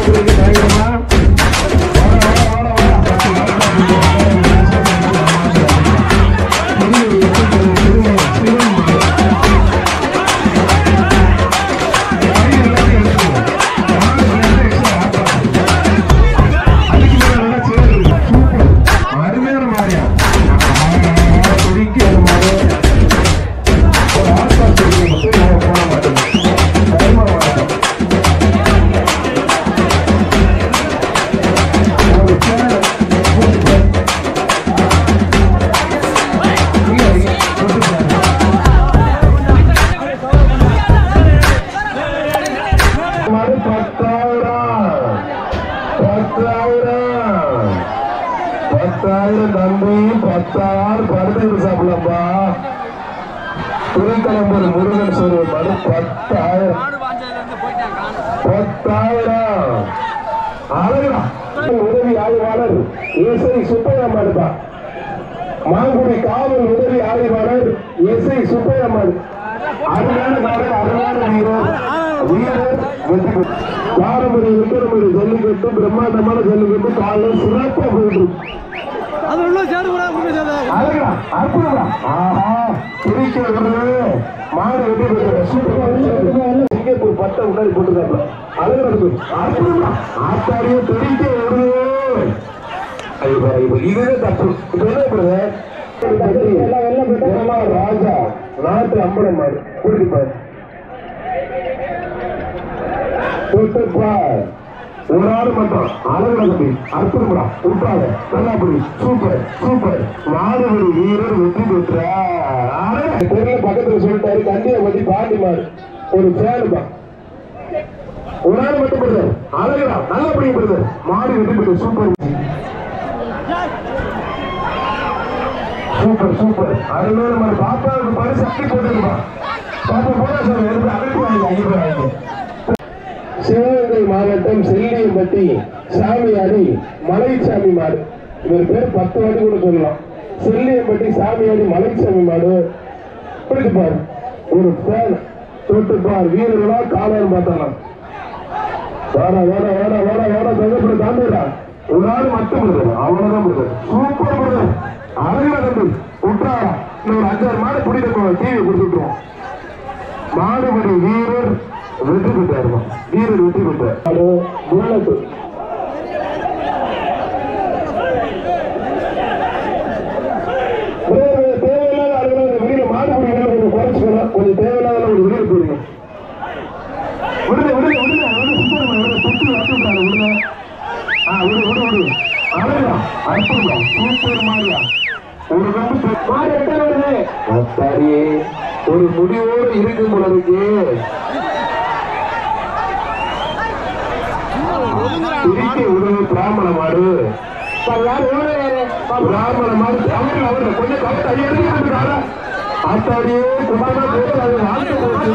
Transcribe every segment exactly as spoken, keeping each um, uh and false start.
பத்தாயிரம் தம்பி பத்தாயிரம் படுத்து சாப்பிடலாம்பா. திருக்கலம்பூர் முருகன் சொரு மடு பத்தாயிரம் பத்தாயிரம் அழகா உதவி ஆய்வாளர் இசை சுப்பையா மாடுப்பா. மாங்குடி காவல் உதவி ஆய்வாளர் இசை சுப்பையா மாடு. அருமையான காலம், அருமையான வீரர் வீரர் வெற்றி பாரம்பரிய விக்கிரமணி ஜல்லிக்கட்டு பிரம்மாண்டமான ஜல்லிக்கட்டு காலம் சிறப்பாக போயிட்டு மாடு வெற்றி சிங்கப்பூர் பட்டை உண்டாடி போட்டுருக்காங்க. அழகு ஆத்தாடியே துடிக்க இதுவே தப்பு. ராஜா நாட்டு அம்பலம் மாடு குடிப்பார் ஒரு ஆடு மட்டும் அழகு தம்பி அற்புதம்டா உட்பாங்க நல்லா புடி சூப்பர் சூப்பர் மாடுபடி வீரர் வெற்றி பெற்ற பக்கத்துல சொல்லிட்டாரு. கண்டியை பத்தி பாண்டி மாடு ஒரு சேனுப்பா ஒரு ஆடு மட்டும் பெறுது அழகுடா நல்லா புடி பெறுது மாடு வெற்றி பெற்று சூப்பர் சூப்பர் சூப்பர் அருமையான மாதிரி பாப்பாவுக்கு பரிசு அள்ளி போட்டுருப்பா. பாப்பா போனா சார் எடுத்து அழைப்பு வாங்கி ஐந்து வாங்கி. சிவகங்கை மாவட்டம் செல்லியம்பட்டி சாமியாடி மலைச்சாமி மாடு. இவர் பேர் பத்து வாட்டி கூட சொல்லலாம். செல்லியம்பட்டி சாமியாடி மலைச்சாமி மாடு பிடிச்சுப்பார். ஒரு பேன் தொட்டுப்பார் வீரர்களா காலம் பார்த்தாலாம். வேடா வேடா வேடா வேடா வேடா தங்கப்பட தாண்டிடா ஒரு நாள் மட்டும் விடுது அவ்வளவுதான் விடுது. சூப்பர் விடுது அழகா தம்பி விட்டாரா. இன்னொரு அஞ்சாறு மாடு பிடிக்க டிவி கொடுத்துட்டுருவோம். மாடுபடி வீரர் வெற்றி பெற்றாருமா. வீரர் வெற்றி பெற்றார். முன்னத்து தேவையில்லாத ஆளுநர் வெளியில மாடுபடி கொஞ்சம் குறைச்சிக்கலாம். கொஞ்சம் தேவையில்லாத ஒரு வெளியே போடுங்க. விடுங்க விடுங்க விடுங்க விடுங்க சுத்தி வந்துட்டாரு விடுங்க. ஆ விடு விடு விடு அழகா அற்புதம் சூப்பர் மாறியா ஒரு கம்பு மாறி எட்ட வருது. அத்தாரியே ஒரு முடிவோடு இருக்கும் பொழுதுக்கு உதவி பிராமண மாடு பிராமண மாடு அவரு அவரு கொஞ்சம் கவலை ஐயா ஆத்தாடியே குமாரா பேசாது நாட்டு போச்சு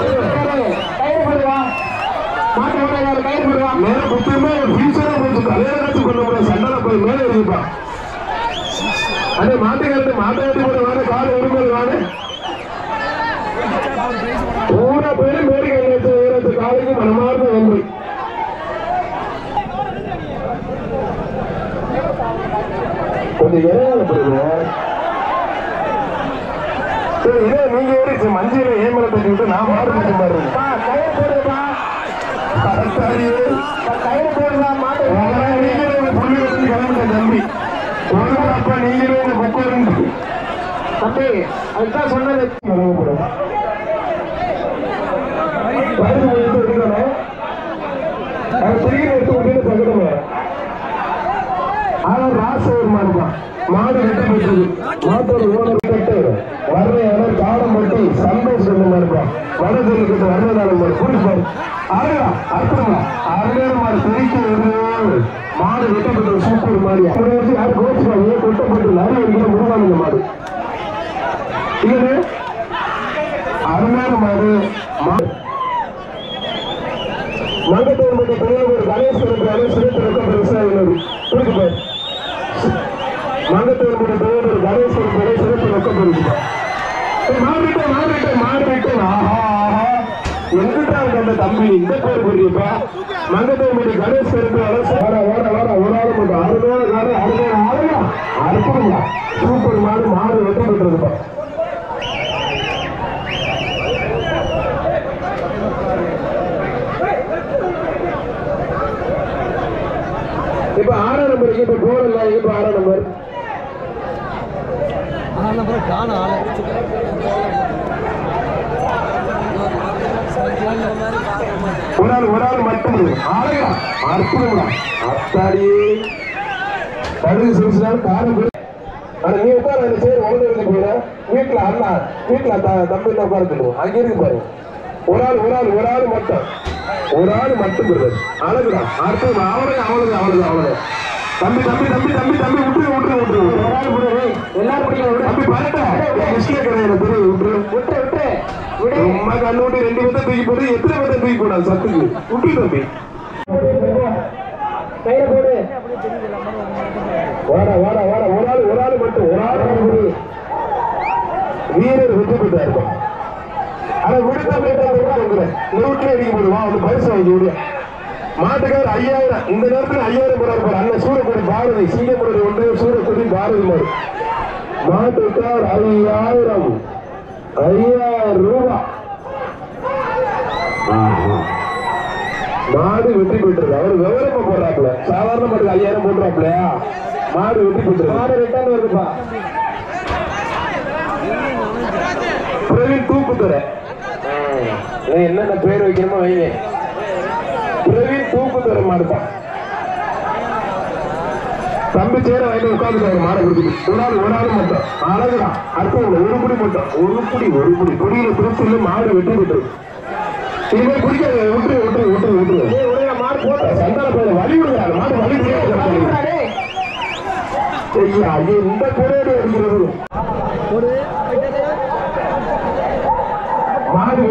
மேல புத்தமே ஃபியூச்சரா போச்சு கல்யாணம் கொண்டு போற சண்டை போய் மேலே இருப்பா. அதே மாட்டுக்காரட்டு மாட்டாட்டி கூட வாங்க கால உரிமை வாங்க பூரா பேரும் மேற்கு காலைக்கு மனமார்ந்த நன்றி. கொஞ்சம் இறையாளப்படுங்க. சரி இதே நீங்க ஏறி மஞ்சள் ஏமலை தட்டி விட்டு நான் மாடு மட்டும் பாருங்க. கயிறு போடுப்பா கயிறு போடுறா மாட்டு நீங்களே புள்ளி வச்சு கிளம்பிட்ட தம்பி அப்பா நீங்களே புக்கு தம்பி அதுதான் சொன்னது. மாடு வெட்டி பெற்றது மாட்டோட ஓனர் கட்டு வர்ற காலம் பட்டி சந்தோஷம் இருப்பான் வட சொல்லிக்கிட்டு வர்றதால குடிப்பாரு. அழகா அற்புதமா அருமையான மாடு தெரிக்க மாடு வெட்டப்பட்ட சூப்பர் மாடி அப்படி வச்சு யாரும் கோச்சுப்பாங்க கொட்டப்பட்டு நிறைய இருக்கிற முருகான மாடு இது அருமையான மாடு. மங்கத்தூர் மட்டும் பெரியவர் கணேஸ்வரன் கணேஸ்வரன் விவசாயிகள் குடிப்பாரு. மங்கத்தூர் மட்டும் பெரியவர் கணேஸ்வரன் கணேஸ்வரன் ரொக்கம் பெருசுப்பா. மாறிட்டேன் மாறிட்டேன் மாறிட்டேன் ஆஹா ஆஹா எங்கிட்ட இருக்க அந்த தம்பி இந்த பேர் பெரியப்பா மங்கத்தேமணி கணேஷ் இருக்கு வர வர வர ஒரு ஆள் மட்டும் அருமையான காடு அருமையான ஆளுங்க அற்புதமா சூப்பர் மாடு மாடு வெற்றி பெற்றிருப்போம். இப்ப ஆறாம் நம்பர் இப்ப கோல் இல்ல இப்ப ஆறாம் நம்பர் ஆறாம் நம்பர் காண ஆளு ஒரு ஆள் ஒரு ஆள் மட்டும் ஆளுங்க அற்புதமா அத்தாடி படுகு சிரிச்சுனாலும் காரம் ஆனா நீ உட்கார அந்த சேர் உடனே எழுதி போயிட வீட்டுல அண்ணா வீட்டுல தம்பி உட்கார சொல்லுவோம் அங்க இருக்கு பாரு ஒரு ஆள் ஒரு ஆள் ஒரு ஆள் மட்டும் ஒரு ஆள் மட்டும் அழகுதான் அற்புதம் அவனுக்கு அவனுக்கு அவனுக்கு அவனுக்கு தம்பி தம்பி தம்பி தம்பி தம்பி விட்டுரு விட்டுரு விட்டுரு ஒரு ஆள் விடுறது எல்லாரும் பிடிக்கல தம்பி பரட்ட மிஸ்டேக் கிடையாது விட்டுரு விட்டுரு விட்டுரு சும்மா கண்ணு விட்டு ரெண்டு பேர்த்த தூக்கி போட்டு எத்தனை பேர்த்த தூக்கி போடாது சத்துக்கு விட்டுரு தம்பி வாடா வாடா வாடா ஒரு ஆள் ஒரு ஆள் மட்டும் ஒரு ஆள் வீரர் வெற்றி பெற்றா இருக்கும் ஆனா விடுத்த நூற்றி அடிக்க போடுவா வந்து பரிசு வாங்கி விடு மாட்டுக்கார் ஐயாயிரம் இந்த நேரத்தில் ஐயாயிரம் போறாரு போற அண்ணன் சூரக்குடி பாரதி சிங்கப்பூர் ஒன்று சூரக்குடி பாரதி மாடு மாட்டுக்கார் ஐயாயிரம் ஐயாயிரம் ரூபாய் மாடு வெற்றி பெற்றது அவரு விவரமா போடுறாப்புல சாதாரண மாட்டுக்கு ஐயாயிரம் போடுறாப்புலையா மாடு வெற்றி பெற்றது மாடு ரிட்டர்ன் வருதுப்பா பிரவீன் தூக்குத்துறை என்னென்ன பேர் வைக்கணுமோ வைங்க பிரவீன் தூக்குத்துறை மாடுப்பா தம்பி சேர வயல உட்கார்ந்து மாடை கொடுக்குது ஒரு நாள் ஒரு நாள் மட்டும் அழகுதான் அர்த்தம் ஒரு குடி மட்டும் ஒரு குடி ஒரு குடி குடியில திருச்சியில மாடு வெற்றி பெற்றது இனிமே குடிக்காது விட்டு விட்டு விட்டு விட்டு மாடு போட்ட சந்தான பயில வழி விடுறாரு மாடு வழி ஐயா இந்த குறையோடு இருக்கிறது மாடு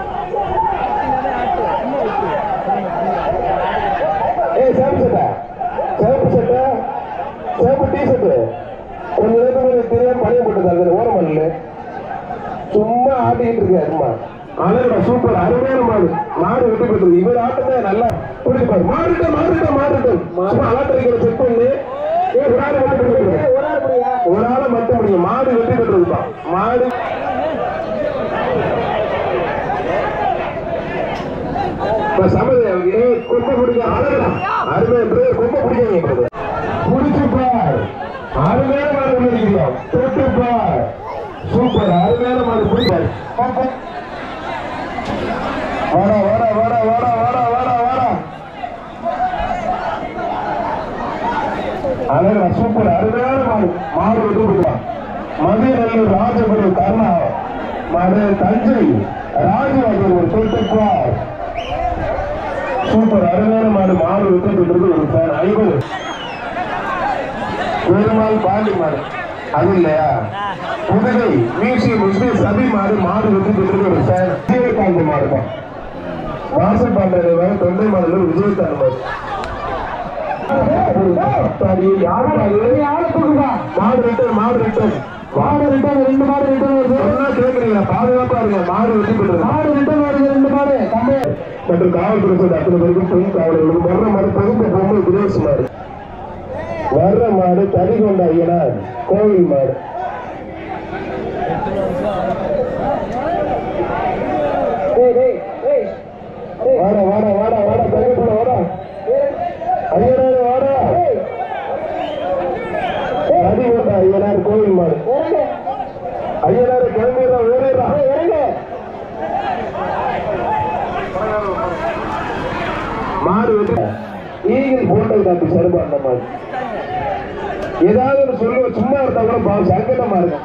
ஏ சிவப்பு சட்டை சிவப்பு சட்டை சிவப்பு டி ஷர்ட் கொஞ்ச நேரத்துக்கு தெரியாம பழைய போட்டு ஓரம் இல்ல சும்மா ஆட்டிக்கிட்டு இருக்காரு அம்மா அழகா சூப்பர் அருமையான மாடு மாடு விட்டு போயிட்டு இவர் ஆட்டத்தை நல்லா பிடிப்பாரு மாறிட்ட மாறிட்ட மாறிட்ட அலாட்டரிக்கிற செக் பண்ணி ஒரு ஆள் மட்டும் ஒரு ஆளை மட்டும் முடியும் மாடு வெற்றி பெற்றதுதான் மாடு கொம்ப பிடிக்க அழகா அருமையா கொம்ப பிடிக்காங்க பிடிச்சுப்பார் அருமையான மாடு பிடிக்கிறோம் தொட்டுப்பார் சூப்பர் அருமையான மாடு பிடிப்பார் வாடா வாடா வாடா வாடா வாடா வாடா வாடா அழகா சூப்பர் அருமையான மாடு மாடு விட்டு கொடுக்கலாம் மதுநல்லூர் ராஜகுரு கர்ணா மாடு தஞ்சை ராஜவாஜர் ஒரு தொட்டுப்பார் சூப்பர் அருமையான மாடு மாடு விட்டு கொடுத்தது ஒரு ஃபேன் ஐம்பது பெருமாள் பாண்டி மாடு அது இல்லையா புதுகை மியூசியம் முஸ்லிம் சபி மாடு மாடு விட்டு கொடுத்தது ஒரு ஃபேன் விஜயகாந்த் மாடு தான் வாசல் பாண்டை தொண்டை மாடல விஜயகாந்த் மாடு மாடு ரிட்டர்ன் மாடு ரிட்டர்ன் மாடு ரிட்டர்ன் ரெண்டு மாடு ரிட்டர்ன் வருது என்ன கேட்கறீங்க பாதுகாப்பா இருங்க மாடு வெற்றி பெற்றது மாடு ரிட்டர்ன் வருது ரெண்டு மாடு மற்றும் காவல்துறை அத்தனை பேருக்கும் பெண் காவலர்களுக்கு வர்ற மாடு பகுப்பு பொம்மை குரேஷ் மாடு வர்ற மாடு தடிகொண்ட ஐயனார் கோவில் மாடு வாடா வாடா வாடா வாடா தடிகொண்ட வாடா ஐயனார் வாடா தடிகொண்ட ஐயனார் கோவில் மாடு ஐயனார் கிளம்பிடுறா ஓடிடுறா மாடு வெற்றி ஈகிள் போட்டோ காப்பி சருபா அந்த மாதிரி ஏதாவது ஒரு சொல்லுவ சும்மா இருந்தா கூட பாவம் சங்கடமா இருக்கும்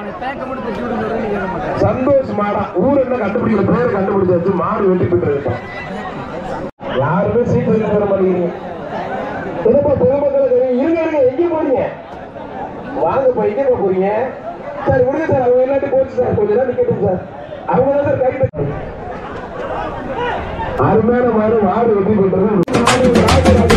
சந்தோஷ் மாடா ஊர் என்ன கண்டுபிடிக்கிற பேரை கண்டுபிடிச்சாச்சு மாடு வெட்டி பெற்றிருக்கோம் யாருமே சீட்டு வைக்க போற மாட்டேங்கிறீங்க திரும்ப பொதுமக்களை தெரியும் இருங்க இருங்க எங்க போறீங்க வாங்கப்பா எங்க போறீங்க சார் விடுங்க சார் அவங்க எல்லாத்தையும் போச்சு சார் கொஞ்ச நேரம் நிக்கட்டும் சார் அவங்க தான் சார் கை அருமையான மாடு மாடு வெற்றி பெற்றது